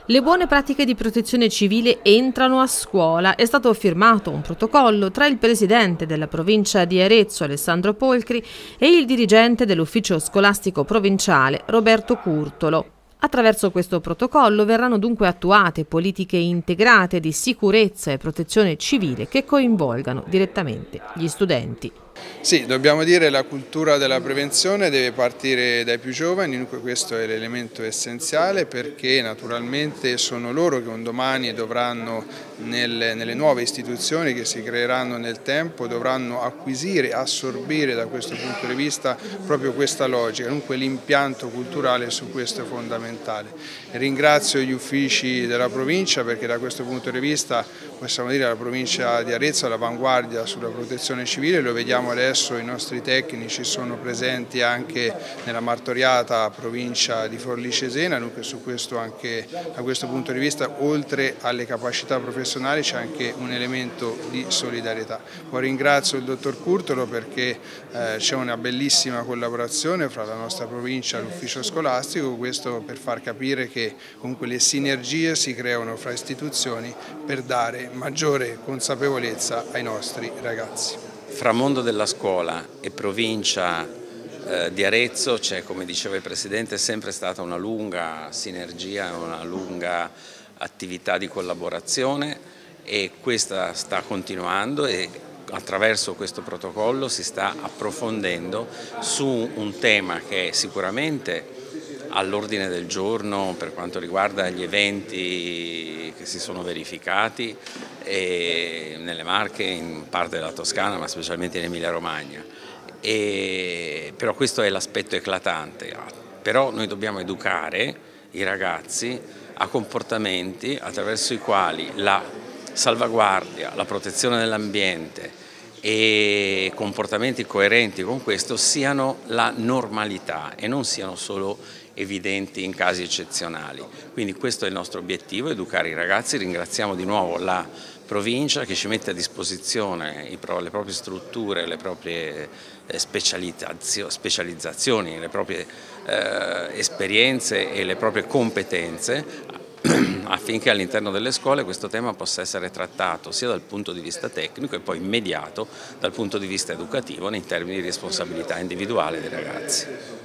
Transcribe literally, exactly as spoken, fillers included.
Le buone pratiche di protezione civile entrano a scuola. È stato firmato un protocollo tra il presidente della provincia di Arezzo, Alessandro Polcri, e il dirigente dell'ufficio scolastico provinciale, Roberto Curtolo. Attraverso questo protocollo verranno dunque attuate politiche integrate di sicurezza e protezione civile che coinvolgano direttamente gli studenti. Sì, dobbiamo dire che la cultura della prevenzione deve partire dai più giovani, dunque questo è l'elemento essenziale, perché naturalmente sono loro che un domani dovranno, nelle, nelle nuove istituzioni che si creeranno nel tempo, dovranno acquisire, assorbire da questo punto di vista proprio questa logica, dunque l'impianto culturale su questo è fondamentale. Ringrazio gli uffici della provincia perché da questo punto di vista possiamo dire la provincia di Arezzo è all'avanguardia sulla protezione civile, lo vediamo adesso, i nostri tecnici sono presenti anche nella martoriata provincia di Forlì Cesena, dunque su questo anche da questo punto di vista oltre alle capacità professionali c'è anche un elemento di solidarietà. Poi ringrazio il dottor Curtolo perché eh, c'è una bellissima collaborazione fra la nostra provincia e l'ufficio scolastico, questo per far capire che comunque le sinergie si creano fra istituzioni per dare maggiore consapevolezza ai nostri ragazzi. Fra mondo della scuola e provincia eh, di Arezzo c'è, come diceva il Presidente, sempre stata una lunga sinergia, una lunga attività di collaborazione e questa sta continuando e attraverso questo protocollo si sta approfondendo su un tema che è sicuramente all'ordine del giorno per quanto riguarda gli eventi che si sono verificati e nelle Marche, in parte della Toscana, ma specialmente in Emilia Romagna. E, però questo è l'aspetto eclatante. Però noi dobbiamo educare i ragazzi a comportamenti attraverso i quali la salvaguardia, la protezione dell'ambiente e comportamenti coerenti con questo siano la normalità e non siano solo evidenti in casi eccezionali. Quindi questo è il nostro obiettivo, educare i ragazzi. Ringraziamo di nuovo la provincia che ci mette a disposizione le proprie strutture, le proprie specializzazioni, le proprie eh, esperienze e le proprie competenze affinché all'interno delle scuole questo tema possa essere trattato sia dal punto di vista tecnico e poi immediato dal punto di vista educativo nei termini di responsabilità individuale dei ragazzi.